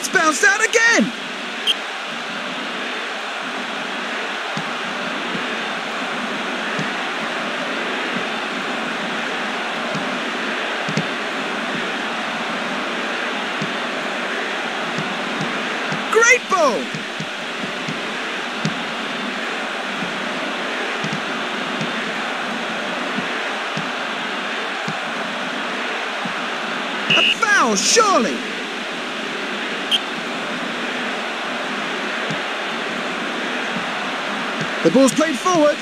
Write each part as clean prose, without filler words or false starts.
It's bounced out again! Great ball! A foul, surely! The ball's played forward.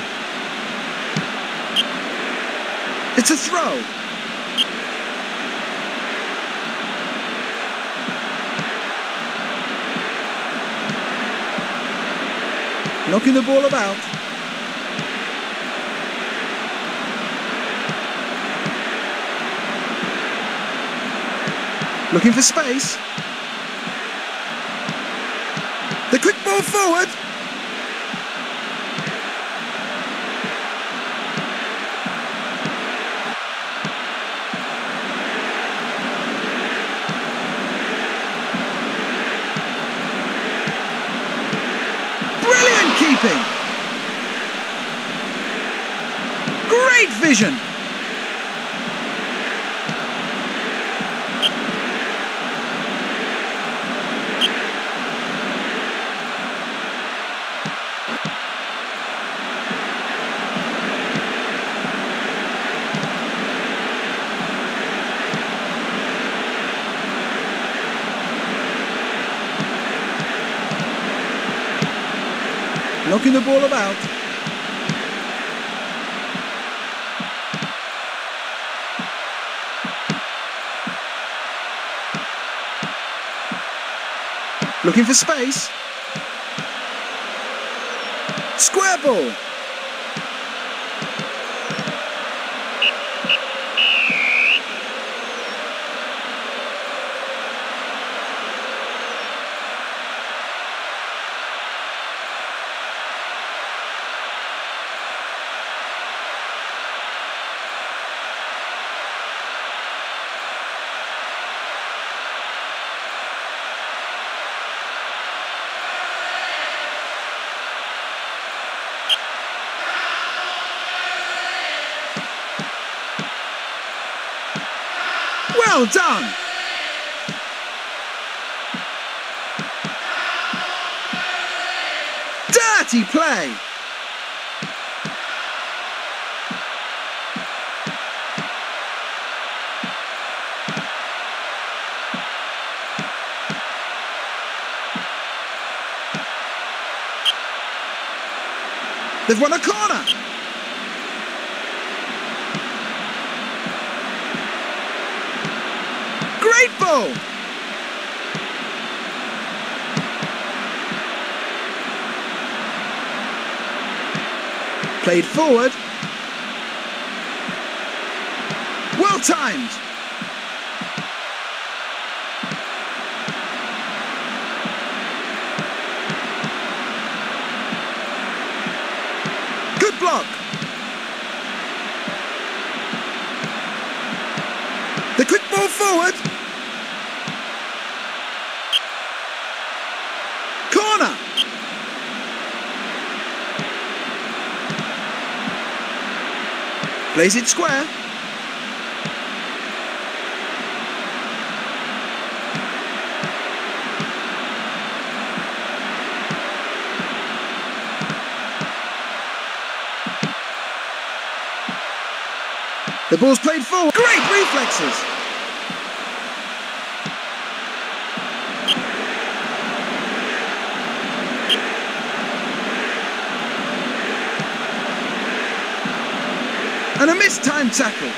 It's a throw. Knocking the ball about. Looking for space. The quick ball forward. Brilliant keeping. Great vision. Knocking the ball about. Looking for space. Square ball. Well done! Dirty play! They've won a corner! Great ball! Played forward. Well timed! Good block! The quick ball forward! Corner! Plays it square. The ball's played forward. Great reflexes! And a mistimed tackle.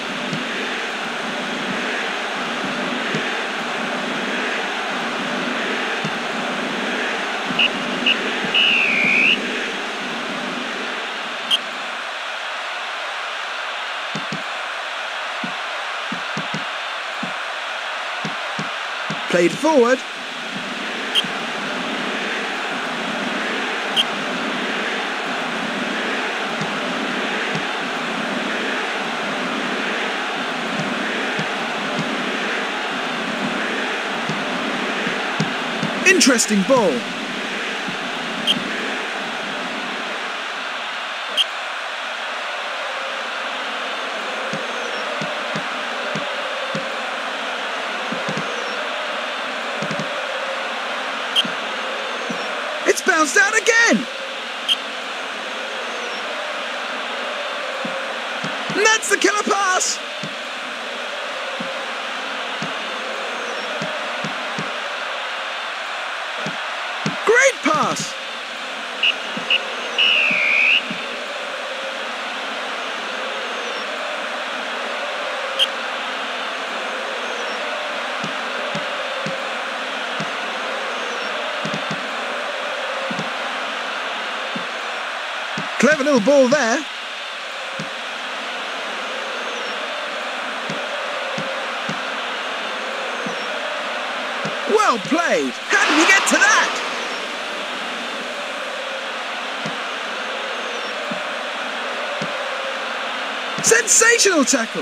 Played forward. Interesting ball. It's bounced out again. And that's the killer pass. Great pass. Clever little ball there. Well played. How did he get to that? Sensational tackle.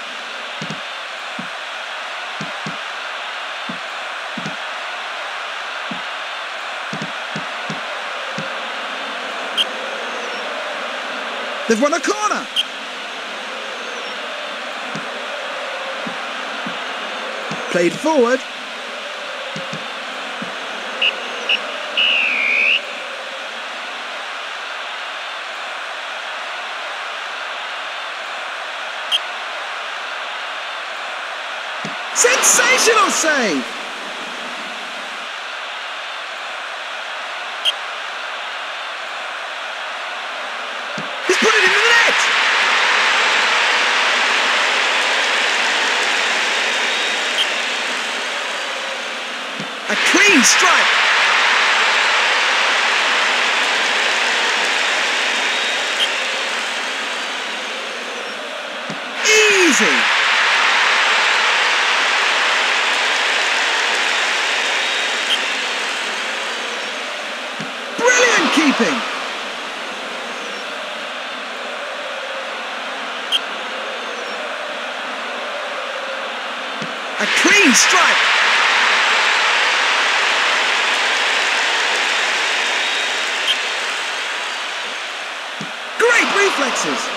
They've won a corner. Played forward. Sensational save! He's put it in the net! A clean strike! Easy! Keeping. A clean strike. Great reflexes.